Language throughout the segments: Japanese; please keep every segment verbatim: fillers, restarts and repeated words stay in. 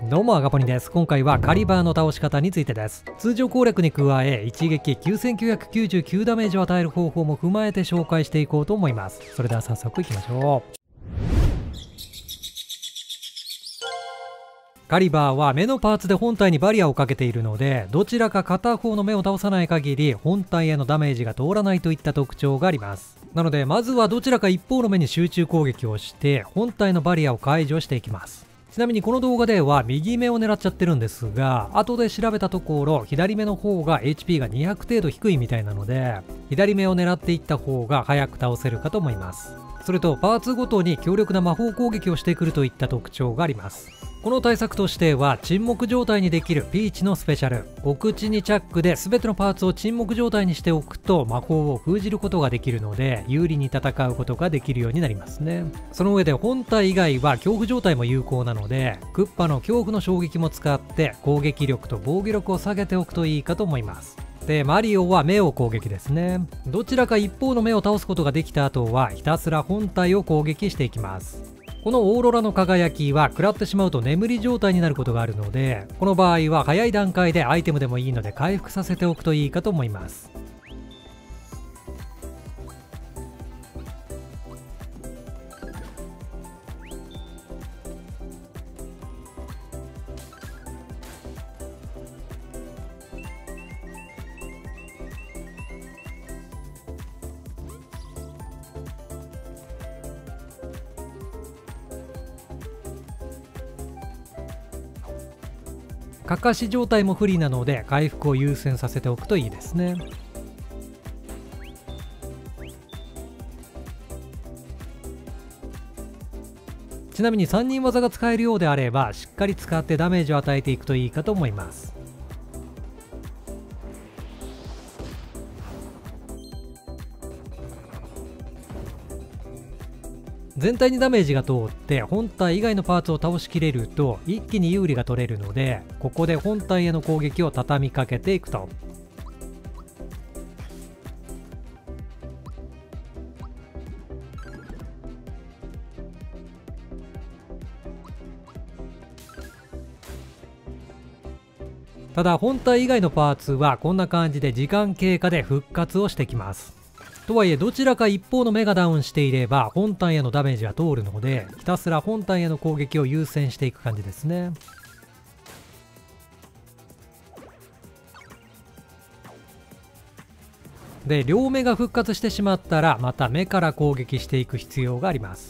どうも、アガポニです。今回はカリバーの倒し方についてです。通常攻略に加え、一撃きゅうせんきゅうひゃくきゅうじゅうきゅうダメージを与える方法も踏まえて紹介していこうと思います。それでは早速いきましょう。カリバーは目のパーツで本体にバリアをかけているので、どちらか片方の目を倒さない限り本体へのダメージが通らないといった特徴があります。なのでまずはどちらか一方の目に集中攻撃をして本体のバリアを解除していきます。ちなみにこの動画では右目を狙っちゃってるんですが、後で調べたところ左目の方が エイチピー がにひゃく程度低いみたいなので、左目を狙っていった方が早く倒せるかと思います。それとパーツごとに強力な魔法攻撃をしてくるといった特徴があります。この対策としては沈黙状態にできるピーチのスペシャル、お口にチャックで全てのパーツを沈黙状態にしておくと魔法を封じることができるので有利に戦うことができるようになりますね。その上で本体以外は恐怖状態も有効なのでクッパの恐怖の衝撃も使って攻撃力と防御力を下げておくといいかと思います。で、マリオは目を攻撃ですね。どちらか一方の目を倒すことができた後はひたすら本体を攻撃していきます。このオーロラの輝きは食らってしまうと眠り状態になることがあるので、この場合は早い段階でアイテムでもいいので回復させておくといいかと思います。かかし状態も不利なので回復を優先させておくといいですね。ちなみにさんにん技が使えるようであればしっかり使ってダメージを与えていくといいかと思います。全体にダメージが通って本体以外のパーツを倒しきれると一気に有利が取れるので、ここで本体への攻撃を畳みかけていくと。ただ本体以外のパーツはこんな感じで時間経過で復活をしてきます。とはいえどちらか一方の目がダウンしていれば本体へのダメージが通るので、ひたすら本体への攻撃を優先していく感じですね。で、両目が復活してしまったらまた目から攻撃していく必要があります。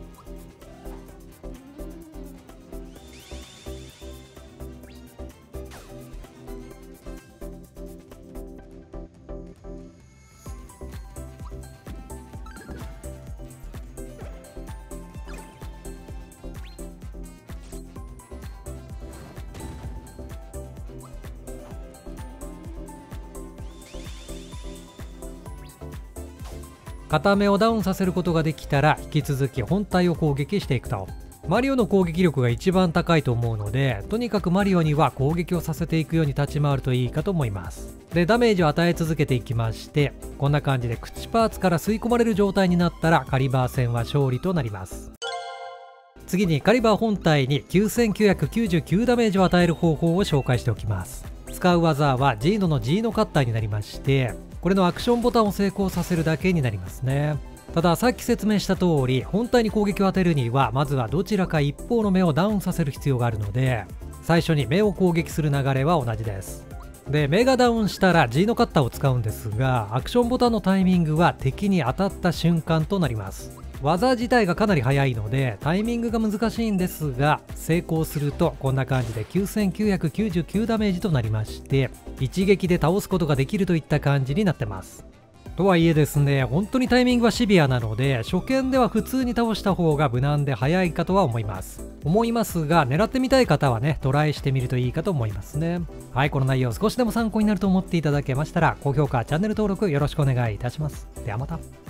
片目をダウンさせることができたら引き続き本体を攻撃していくと。マリオの攻撃力が一番高いと思うので、とにかくマリオには攻撃をさせていくように立ち回るといいかと思います。で、ダメージを与え続けていきまして、こんな感じで口パーツから吸い込まれる状態になったらカリバー戦は勝利となります。次にカリバー本体にきゅうせんきゅうひゃくきゅうじゅうきゅうダメージを与える方法を紹介しておきます。使う技はジーノのジーノカッターになりまして、これのアクションボタンを成功させるだけになりますね。たださっき説明した通り本体に攻撃を当てるにはまずはどちらか一方の目をダウンさせる必要があるので、最初に目を攻撃する流れは同じです。で、目がダウンしたらジーノカッターを使うんですが、アクションボタンのタイミングは敵に当たった瞬間となります。技自体がかなり速いのでタイミングが難しいんですが、成功するとこんな感じできゅうせんきゅうひゃくきゅうじゅうきゅうダメージとなりまして、一撃で倒すことができるといった感じになってます。とはいえですね、本当にタイミングはシビアなので初見では普通に倒した方が無難で早いかとは思います思いますが、狙ってみたい方はねトライしてみるといいかと思いますね。はい、この内容少しでも参考になると思っていただけましたら高評価、チャンネル登録よろしくお願いいたします。ではまた。